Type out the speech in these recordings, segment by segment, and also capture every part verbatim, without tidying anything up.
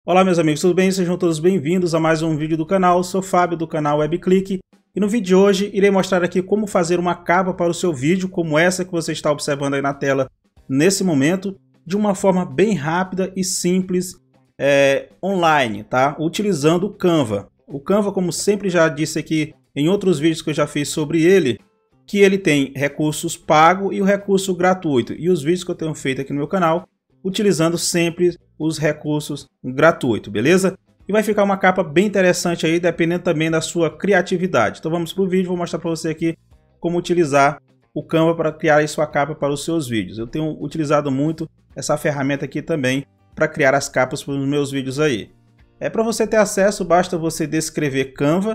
Olá meus amigos, tudo bem? Sejam todos bem-vindos a mais um vídeo do canal. Sou Fábio do canal WebClick e no vídeo de hoje irei mostrar aqui como fazer uma capa para o seu vídeo, como essa que você está observando aí na tela nesse momento, de uma forma bem rápida e simples, é, online, tá? Utilizando o Canva. O Canva, como sempre já disse aqui em outros vídeos que eu já fiz sobre ele, que ele tem recursos pago e o recurso gratuito. E os vídeos que eu tenho feito aqui no meu canal, utilizando sempre os recursos gratuitos, beleza? E vai ficar uma capa bem interessante aí, dependendo também da sua criatividade. Então vamos para o vídeo, vou mostrar para você aqui como utilizar o Canva para criar aí sua capa para os seus vídeos. Eu tenho utilizado muito essa ferramenta aqui também para criar as capas para os meus vídeos aí. É, para você ter acesso, basta você descrever Canva.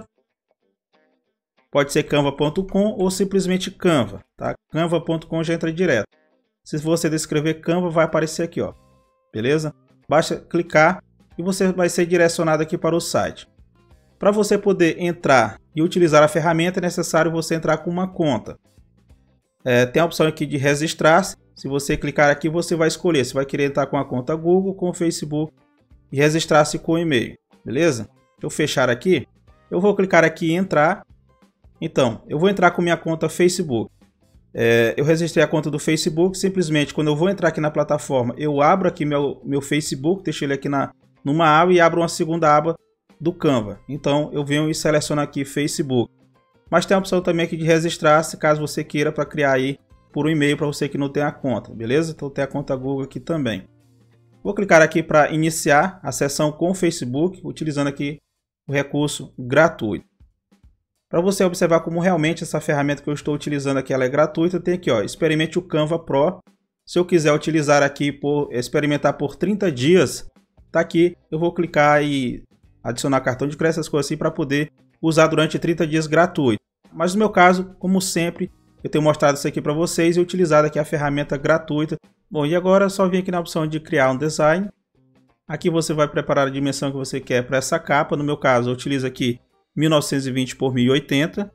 Pode ser canva ponto com ou simplesmente Canva, tá? canva ponto com já entra direto. Se você descrever Canva, vai aparecer aqui, ó. Beleza? Basta clicar e você vai ser direcionado aqui para o site. Para você poder entrar e utilizar a ferramenta, é necessário você entrar com uma conta. É, tem a opção aqui de registrar-se. Se você clicar aqui, você vai escolher se vai querer entrar com a conta Google, com o Facebook e registrar-se com o e-mail. Beleza? Deixa eu fechar aqui. Eu vou clicar aqui em entrar. Então, eu vou entrar com minha conta Facebook. É, eu registrei a conta do Facebook, simplesmente quando eu vou entrar aqui na plataforma, eu abro aqui meu, meu Facebook, deixo ele aqui na, numa aba e abro uma segunda aba do Canva. Então eu venho e seleciono aqui Facebook. Mas tem a opção também aqui de registrar-se, caso você queira, para criar aí por um e-mail para você que não tem a conta, beleza? Então tem a conta Google aqui também. Vou clicar aqui para iniciar a sessão com o Facebook, utilizando aqui o recurso gratuito. Para você observar como realmente essa ferramenta que eu estou utilizando aqui ela é gratuita, tem aqui, ó, experimente o Canva Pro. Se eu quiser utilizar aqui, por experimentar por trinta dias, tá aqui, eu vou clicar e adicionar cartão de crédito, essas coisas assim, para poder usar durante trinta dias gratuito. Mas no meu caso, como sempre, eu tenho mostrado isso aqui para vocês e utilizado aqui a ferramenta gratuita. Bom, e agora é só vir aqui na opção de criar um design. Aqui você vai preparar a dimensão que você quer para essa capa. No meu caso, eu utilizo aqui mil novecentos e vinte por mil e oitenta.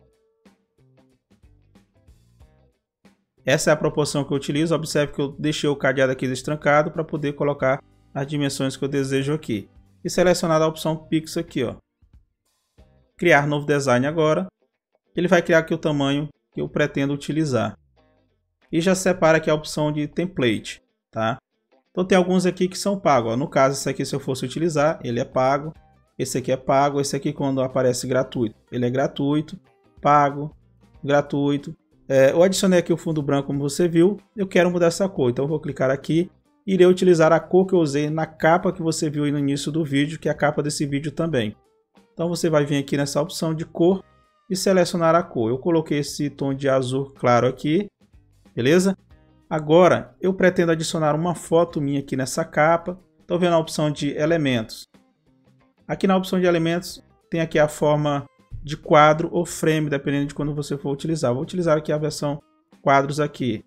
Essa é a proporção que eu utilizo. Observe que eu deixei o cadeado aqui destrancado para poder colocar as dimensões que eu desejo aqui. E selecionar a opção Pixel aqui, ó. Criar novo design agora. Ele vai criar aqui o tamanho que eu pretendo utilizar. E já separa aqui a opção de template, tá? Então tem alguns aqui que são pagos. Ó. No caso, esse aqui, se eu fosse utilizar, ele é pago. Esse aqui é pago, esse aqui quando aparece gratuito, ele é gratuito, pago, gratuito. É, eu adicionei aqui o fundo branco, como você viu, eu quero mudar essa cor, então eu vou clicar aqui e irei utilizar a cor que eu usei na capa que você viu aí no início do vídeo, que é a capa desse vídeo também. Então você vai vir aqui nessa opção de cor e selecionar a cor. Eu coloquei esse tom de azul claro aqui, beleza? Agora eu pretendo adicionar uma foto minha aqui nessa capa, estou vendo a opção de elementos. Aqui na opção de elementos tem aqui a forma de quadro ou frame, dependendo de quando você for utilizar. Vou utilizar aqui a versão quadros aqui.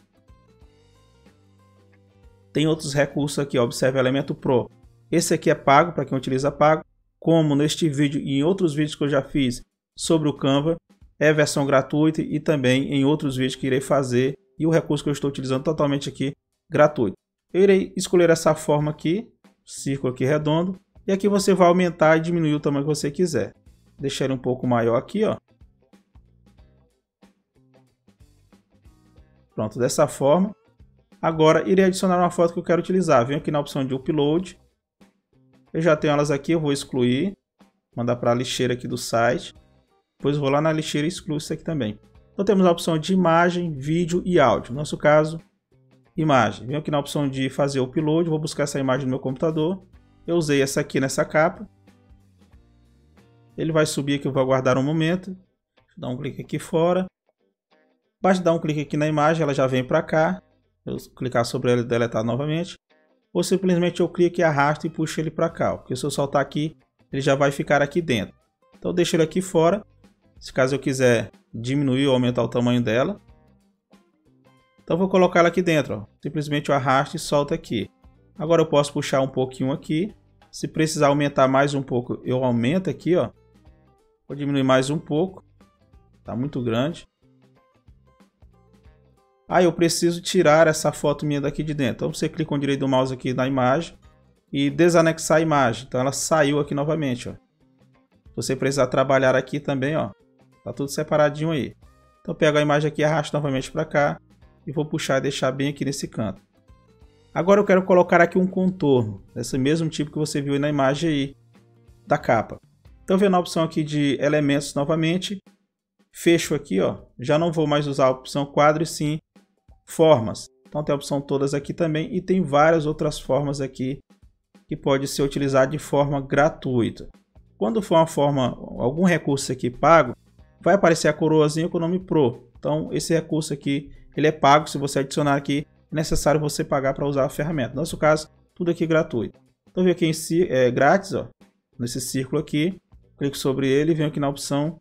Tem outros recursos aqui, observe Elemento Pro. Esse aqui é pago, para quem utiliza pago. Como neste vídeo e em outros vídeos que eu já fiz sobre o Canva, é versão gratuita e também em outros vídeos que irei fazer. E o recurso que eu estou utilizando totalmente aqui, gratuito. Eu irei escolher essa forma aqui, círculo aqui redondo. E aqui você vai aumentar e diminuir o tamanho que você quiser. Deixar ele um pouco maior aqui, ó. Pronto, dessa forma. Agora, irei adicionar uma foto que eu quero utilizar. Venho aqui na opção de Upload. Eu já tenho elas aqui, eu vou excluir. Mandar para a lixeira aqui do site. Depois vou lá na lixeira e excluo isso aqui também. Então temos a opção de imagem, vídeo e áudio. No nosso caso, imagem. Venho aqui na opção de fazer Upload. Vou buscar essa imagem no meu computador. Eu usei essa aqui nessa capa. Ele vai subir aqui, eu vou aguardar um momento. Deixa eu dar um clique aqui fora. Basta dar um clique aqui na imagem, ela já vem para cá. Eu clicar sobre ela e deletar novamente. Ou simplesmente eu clico e arrasto e puxo ele para cá. Ó. Porque se eu soltar aqui, ele já vai ficar aqui dentro. Então eu deixo ele aqui fora. Se caso eu quiser diminuir ou aumentar o tamanho dela. Então eu vou colocar ela aqui dentro. Ó. Simplesmente eu arrasto e solto aqui. Agora eu posso puxar um pouquinho aqui. Se precisar aumentar mais um pouco, eu aumento aqui, ó. Vou diminuir mais um pouco. Tá muito grande. Ah, eu preciso tirar essa foto minha daqui de dentro. Então você clica com o direito do mouse aqui na imagem e desanexar a imagem. Então ela saiu aqui novamente, ó. Se você precisar trabalhar aqui também, ó, tá tudo separadinho aí. Então eu pego a imagem aqui, arrasto novamente para cá e vou puxar e deixar bem aqui nesse canto. Agora eu quero colocar aqui um contorno, desse mesmo tipo que você viu aí na imagem aí da capa. Então vem na opção aqui de elementos novamente, fecho aqui, ó, já não vou mais usar a opção quadro e sim formas. Então tem a opção todas aqui também e tem várias outras formas aqui que pode ser utilizado de forma gratuita. Quando for uma forma, algum recurso aqui pago, vai aparecer a coroazinha com o nome Pro. Então esse recurso aqui, ele é pago, se você adicionar aqui, é necessário você pagar para usar a ferramenta. No nosso caso, tudo aqui gratuito. Então vem aqui em si, é grátis, ó, nesse círculo aqui, clico sobre ele e venho aqui na opção,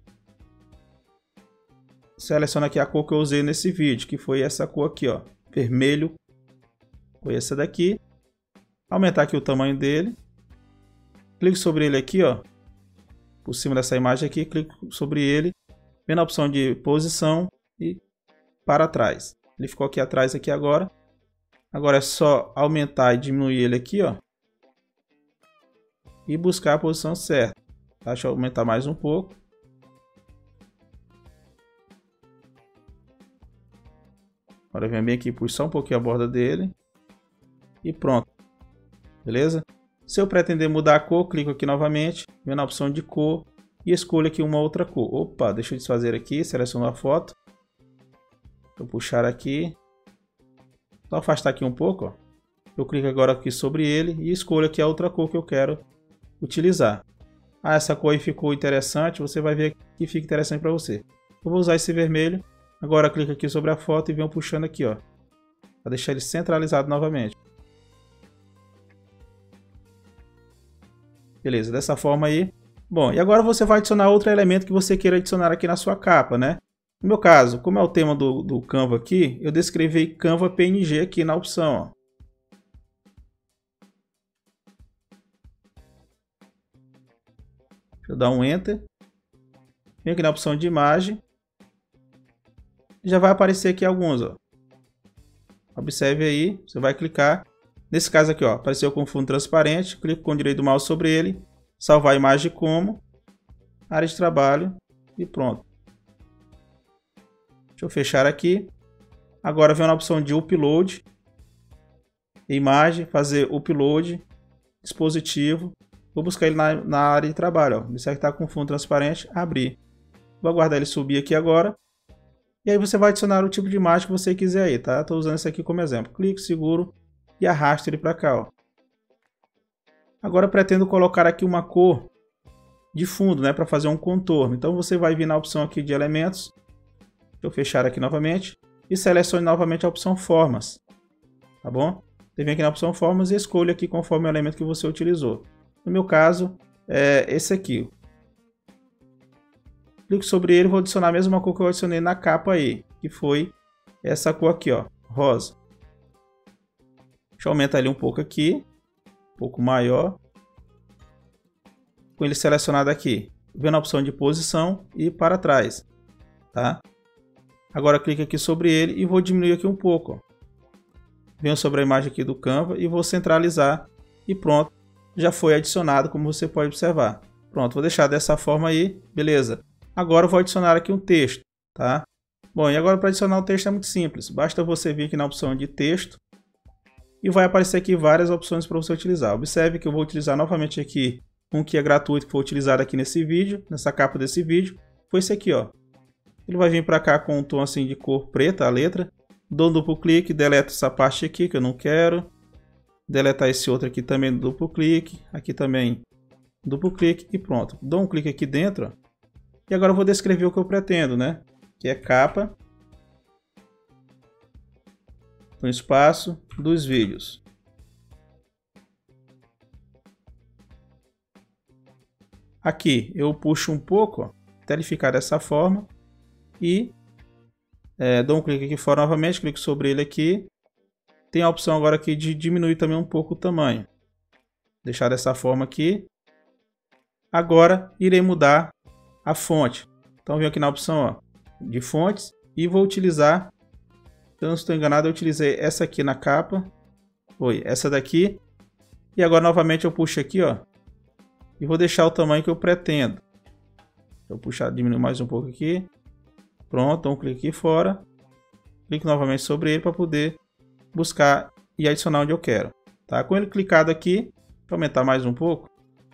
seleciono aqui a cor que eu usei nesse vídeo, que foi essa cor aqui, ó, vermelho, foi essa daqui. Aumentar aqui o tamanho dele, clico sobre ele aqui, ó, por cima dessa imagem aqui, clico sobre ele, vem na opção de posição e para trás. Ele ficou aqui atrás aqui agora. Agora é só aumentar e diminuir ele aqui, ó, e buscar a posição certa. Deixa eu aumentar mais um pouco. Agora vem bem aqui, puxo só um pouquinho a borda dele e pronto. Beleza? Se eu pretender mudar a cor, clico aqui novamente, venho na opção de cor e escolho aqui uma outra cor. Opa, deixa eu desfazer aqui, seleciono a foto. Vou puxar aqui. Só afastar aqui um pouco, ó. Eu clico agora aqui sobre ele e escolho aqui a outra cor que eu quero utilizar. Ah, essa cor aí ficou interessante, você vai ver que fica interessante para você. Eu vou usar esse vermelho. Agora clico aqui sobre a foto e venho puxando aqui, ó, para deixar ele centralizado novamente. Beleza, dessa forma aí. Bom, e agora você vai adicionar outro elemento que você queira adicionar aqui na sua capa, né? No meu caso, como é o tema do, do Canva aqui, eu descrevi Canva P N G aqui na opção, ó. Deixa eu dar um Enter. Vem aqui na opção de imagem. Já vai aparecer aqui alguns, ó. Observe aí, você vai clicar. Nesse caso aqui, ó, apareceu com fundo transparente. Clico com o direito do mouse sobre ele. Salvar a imagem como. Área de trabalho. E pronto. Deixa eu fechar aqui. Agora vem na opção de upload. Imagem, fazer upload. Dispositivo. Vou buscar ele na, na área de trabalho, ó. Observe que está com fundo transparente. Abrir. Vou aguardar ele subir aqui agora. E aí você vai adicionar o tipo de imagem que você quiser aí, tá? Estou usando esse aqui como exemplo. Clico, seguro e arrasto ele para cá, ó. Agora eu pretendo colocar aqui uma cor de fundo, né, para fazer um contorno. Então você vai vir na opção aqui de elementos. Deixa eu fechar aqui novamente e selecione novamente a opção formas, tá bom? Você vem aqui na opção formas e escolha aqui conforme o elemento que você utilizou. No meu caso é esse aqui. Clico sobre ele e vou adicionar a mesma cor que eu adicionei na capa aí, que foi essa cor aqui, ó, rosa. Deixa eu aumentar ele um pouco aqui, um pouco maior. Com ele selecionado aqui, vem na opção de posição e para trás, tá? Agora clique aqui sobre ele e vou diminuir aqui um pouco, ó. Venho sobre a imagem aqui do Canva e vou centralizar e pronto, já foi adicionado, como você pode observar. Pronto, vou deixar dessa forma aí, beleza. Agora eu vou adicionar aqui um texto, tá? Bom, e agora para adicionar o texto é muito simples. Basta você vir aqui na opção de texto e vai aparecer aqui várias opções para você utilizar. Observe que eu vou utilizar novamente aqui um que é gratuito, que foi utilizado aqui nesse vídeo, nessa capa desse vídeo. Foi esse aqui, ó. Ele vai vir para cá com um tom assim de cor preta, a letra. Dou um duplo clique, deleto essa parte aqui que eu não quero. Deletar esse outro aqui também, duplo clique. Aqui também, duplo clique e pronto. Dou um clique aqui dentro, ó. E agora eu vou descrever o que eu pretendo, né? Que é capa, com espaço dos vídeos. Aqui eu puxo um pouco, ó, até ele ficar dessa forma. E é, dou um clique aqui fora novamente, clico sobre ele aqui. Tem a opção agora aqui de diminuir também um pouco o tamanho. Deixar dessa forma aqui. Agora irei mudar a fonte. Então venho aqui na opção, ó, de fontes e vou utilizar, se eu não estou enganado, eu utilizei essa aqui na capa. Foi essa daqui. E agora novamente eu puxo aqui, ó, e vou deixar o tamanho que eu pretendo. Vou puxar, diminuir mais um pouco aqui. Pronto, um clique aqui fora. Clico novamente sobre ele para poder buscar e adicionar onde eu quero. Tá? Com ele clicado aqui, para aumentar mais um pouco.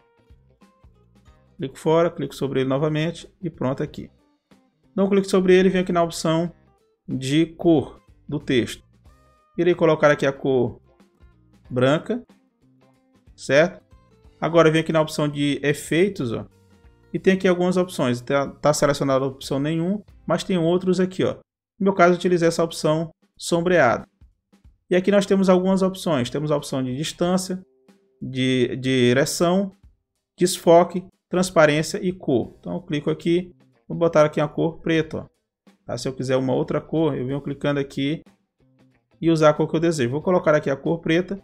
Clico fora, clico sobre ele novamente e pronto aqui. Dou um clique sobre ele e venho aqui na opção de cor do texto. Irei colocar aqui a cor branca, certo? Agora venho aqui na opção de efeitos, ó, e tem aqui algumas opções. Tá, tá selecionada a opção nenhum, mas tem outros aqui, ó. No meu caso, eu utilizei essa opção sombreado. E aqui nós temos algumas opções. Temos a opção de distância, de, de direção, desfoque, transparência e cor. Então eu clico aqui, vou botar aqui a cor preta, ó. Tá? Se eu quiser uma outra cor, eu venho clicando aqui e usar a cor que eu desejo. Vou colocar aqui a cor preta.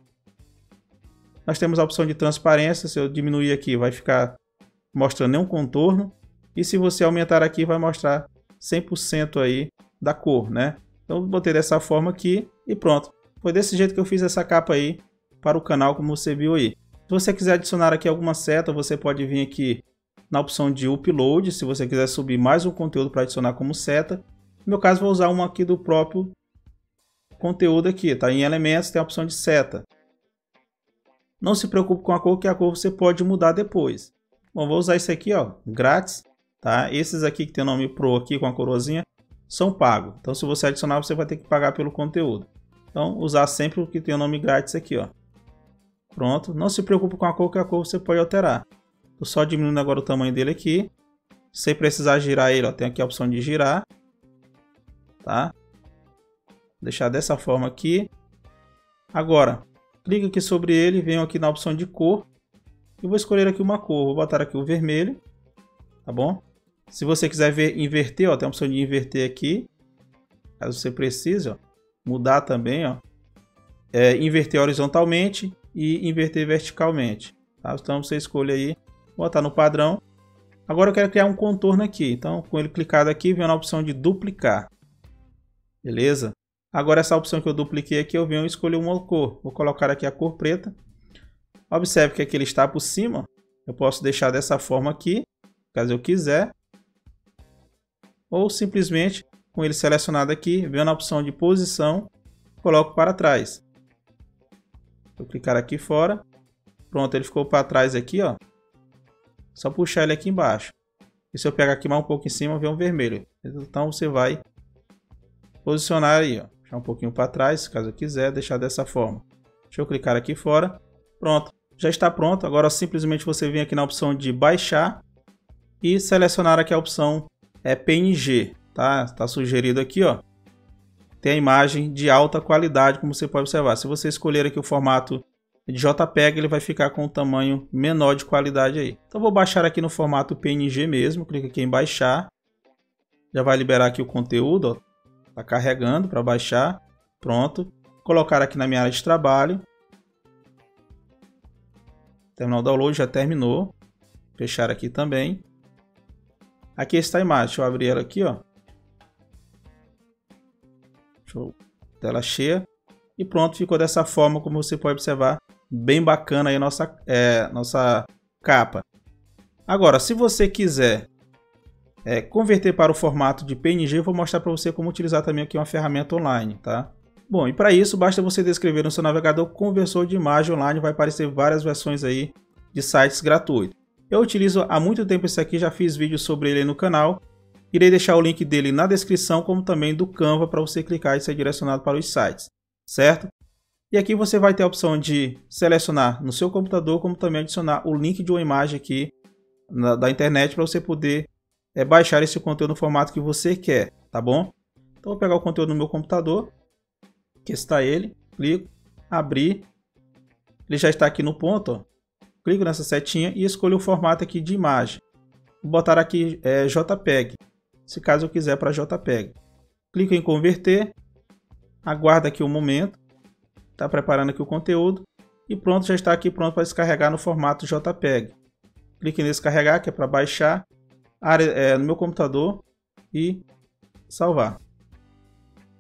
Nós temos a opção de transparência. Se eu diminuir aqui, vai ficar mostrando nenhum contorno. E se você aumentar aqui, vai mostrar cem por cento aí da cor, né? Então eu botei dessa forma aqui e pronto. Foi desse jeito que eu fiz essa capa aí para o canal, como você viu aí. Se você quiser adicionar aqui alguma seta, você pode vir aqui na opção de upload, se você quiser subir mais um conteúdo para adicionar como seta. No meu caso, vou usar uma aqui do próprio conteúdo aqui, tá? Em elementos tem a opção de seta. Não se preocupe com a cor, que a cor você pode mudar depois. Bom, vou usar esse aqui, ó, grátis, tá? Esses aqui que tem o nome Pro aqui com a coroazinha são pagos. Então, se você adicionar, você vai ter que pagar pelo conteúdo. Então, usar sempre o que tem o nome grátis aqui, ó. Pronto. Não se preocupe com a cor, que a cor você pode alterar. Tô só diminuindo agora o tamanho dele aqui. Sem precisar girar ele, ó, tem aqui a opção de girar, tá? Vou deixar dessa forma aqui. Agora, clique aqui sobre ele, venho aqui na opção de cor e vou escolher aqui uma cor. Vou botar aqui o vermelho, tá bom? Se você quiser ver, inverter, ó, tem a opção de inverter aqui, caso você precise, ó, mudar também, ó, é, inverter horizontalmente e inverter verticalmente, tá? Então você escolhe aí, vou botar no padrão. Agora eu quero criar um contorno aqui, então com ele clicado aqui, venho na opção de duplicar, beleza? Agora essa opção que eu dupliquei aqui, eu venho escolher uma cor. Vou colocar aqui a cor preta. Observe que aqui ele está por cima. Eu posso deixar dessa forma aqui, caso eu quiser. Ou simplesmente, com ele selecionado aqui, venho na opção de posição, coloco para trás. Vou clicar aqui fora. Pronto, ele ficou para trás aqui, ó. Só puxar ele aqui embaixo. E se eu pegar aqui mais um pouco em cima, vem um vermelho. Então você vai posicionar aí, ó. Um pouquinho para trás, caso eu quiser, deixar dessa forma. Deixa eu clicar aqui fora. Pronto, já está pronto. Agora simplesmente você vem aqui na opção de baixar e selecionar aqui a opção é P N G, tá? Tá sugerido aqui, ó. Tem a imagem de alta qualidade, como você pode observar. Se você escolher aqui o formato de JPEG, ele vai ficar com um tamanho menor de qualidade aí. Então vou baixar aqui no formato P N G mesmo. Clica aqui em baixar. Já vai liberar aqui o conteúdo, ó. Está carregando para baixar. Pronto. Colocar aqui na minha área de trabalho. Terminar o download, já terminou. Fechar aqui também. Aqui está a imagem. Deixa eu abrir ela aqui, ó. Show. Tela cheia. E pronto, ficou dessa forma, como você pode observar. Bem bacana aí a nossa, é, nossa capa. Agora, se você quiser É, converter para o formato de P N G, eu vou mostrar para você como utilizar também aqui uma ferramenta online, tá? Bom, e para isso basta você descrever no seu navegador conversor de imagem online, vai aparecer várias versões aí de sites gratuitos. Eu utilizo há muito tempo esse aqui, já fiz vídeo sobre ele aí no canal. Irei deixar o link dele na descrição, como também do Canva para você clicar e ser direcionado para os sites, certo? E aqui você vai ter a opção de selecionar no seu computador, como também adicionar o link de uma imagem aqui na, da internet para você poder é baixar esse conteúdo no formato que você quer, tá bom? Então vou pegar o conteúdo no meu computador, aqui está ele, clico, abrir, ele já está aqui no ponto, ó. Clico nessa setinha e escolho o formato aqui de imagem. Vou botar aqui é, JPEG, se caso eu quiser para JPEG. Clico em converter, aguarda aqui um momento, está preparando aqui o conteúdo e pronto, já está aqui pronto para descarregar no formato JPEG. Clique em descarregar, que é para baixar. Área, é, no meu computador e salvar.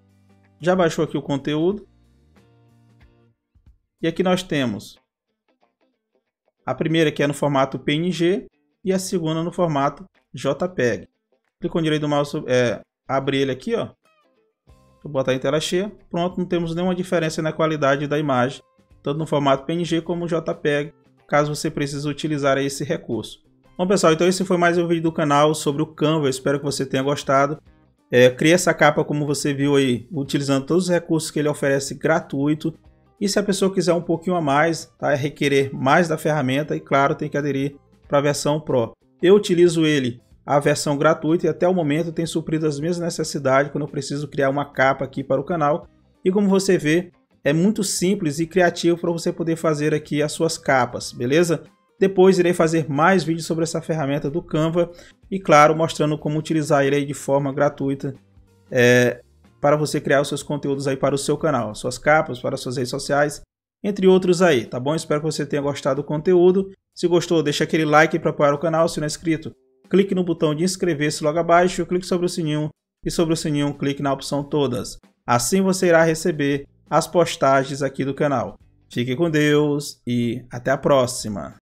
Já baixou aqui o conteúdo. E aqui nós temos A primeira que é no formato P N G e a segunda no formato JPEG. Clico com o direito do mouse, é, abre ele aqui, ó. Vou botar em tela cheia. Pronto, não temos nenhuma diferença na qualidade da imagem, tanto no formato P N G como JPEG, caso você precise utilizar esse recurso. Bom pessoal, então esse foi mais um vídeo do canal sobre o Canva. Eu espero que você tenha gostado. É, criei essa capa, como você viu aí, utilizando todos os recursos que ele oferece gratuito. E se a pessoa quiser um pouquinho a mais, tá, requerer mais da ferramenta, e claro, tem que aderir para a versão Pro. Eu utilizo ele, a versão gratuita, e até o momento tem suprido as minhas necessidades quando eu preciso criar uma capa aqui para o canal. E como você vê, é muito simples e criativo para você poder fazer aqui as suas capas, beleza? Depois irei fazer mais vídeos sobre essa ferramenta do Canva e, claro, mostrando como utilizar ele aí de forma gratuita é, para você criar os seus conteúdos aí para o seu canal, suas capas, para as suas redes sociais, entre outros aí, tá bom? Espero que você tenha gostado do conteúdo. Se gostou, deixa aquele like para apoiar o canal. Se não é inscrito, clique no botão de inscrever-se logo abaixo, clique sobre o sininho e sobre o sininho clique na opção todas. Assim você irá receber as postagens aqui do canal. Fique com Deus e até a próxima!